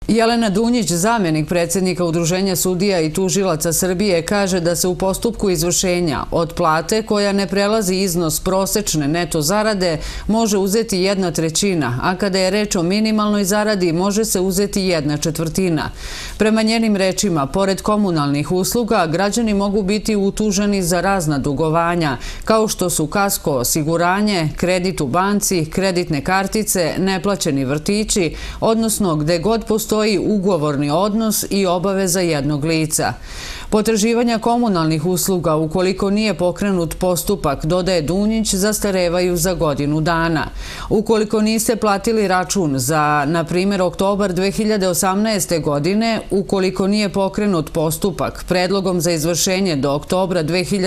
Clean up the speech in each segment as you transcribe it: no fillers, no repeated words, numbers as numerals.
Jelena Dunjić, zamenik predsjednika Udruženja sudija i tužilaca Srbije, kaže da se u postupku izvršenja od plate koja ne prelazi iznos prosečne neto zarade može uzeti 1/3, a kada je reč o minimalnoj zaradi može se uzeti 1/4. Prema njenim rečima, pored komunalnih usluga, građani mogu biti utuženi za razna dugovanja, kao što su kasko osiguranje, kredit u banci, kreditne kartice, neplaćeni vrtići, odnosno gde god postoji ugovorni odnos i obaveza jednog lica. Potraživanja komunalnih usluga, ukoliko nije pokrenut postupak, dodaje Dunjić, zastarevaju za godinu dana. Ukoliko niste platili račun za, na primjer, oktobar 2018. godine, ukoliko nije pokrenut postupak predlogom za izvršenje do oktobra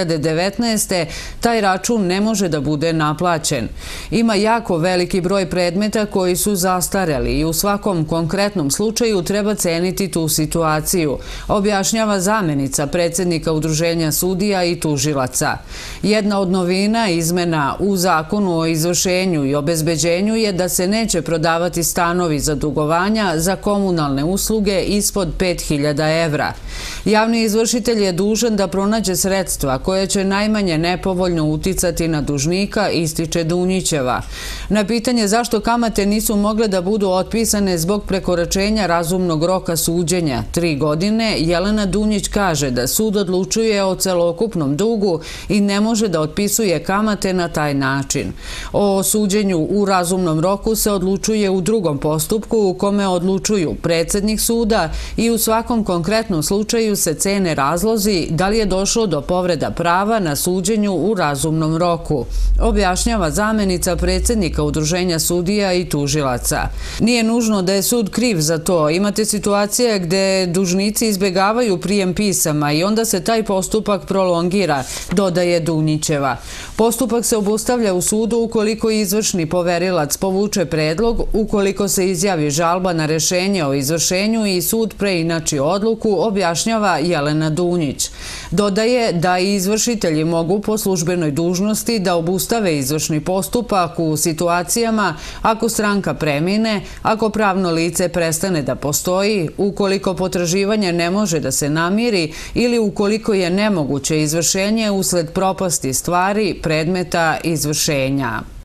2019. taj račun ne može da bude naplaćen. Ima jako veliki broj predmeta koji su zastareli i u svakom konkretnom slučaju treba ceniti tu situaciju, objašnjava zamenica predsjednika Udruženja sudija i tužilaca. Jedna od novina izmena u Zakonu o izvršenju i obezbeđenju je da se neće prodavati stanovi za dugovanja za komunalne usluge ispod 5.000 evra. Javni izvršitelj je dužan da pronađe sredstva koje će najmanje nepovoljno uticati na dužnika, ističe Dunjićeva. Na pitanje zašto kamate nisu mogle da budu otpisane zbog prekoračenja razumnog roka suđenja 3 godine, Jelena Dunjić kaže da sud odlučuje o celokupnom dugu i ne može da otpisuje kamate na taj način. O suđenju u razumnom roku se odlučuje u drugom postupku u kome odlučuju predsjednik suda i u svakom konkretnom slučaju se cene razlozi da li je došlo do povreda prava na suđenju u razumnom roku, objašnjava zamenica predsjednika Udruženja sudija i tužilaca. Nije nužno da je sud kriv za to. Imate situacije gde dužnici izbjegavaju prijem pisama i onda se taj postupak prolongira, dodaje Dunjićeva. Postupak se obustavlja u sudu ukoliko izvršni poverilac povuče predlog, ukoliko se izjavi žalba na rešenje o izvršenju i sud preinači odluku, objašnjava Jelena Dunjić. Dodaje da i izvršitelji mogu po službenoj dužnosti da obustave izvršni postupak u situacijama ako stranka premine, ako pravno lice prestane da postoji, ukoliko potraživanje ne može da se namiri ili ukoliko je nemoguće izvršenje usled propasti stvari, predmeta izvršenja.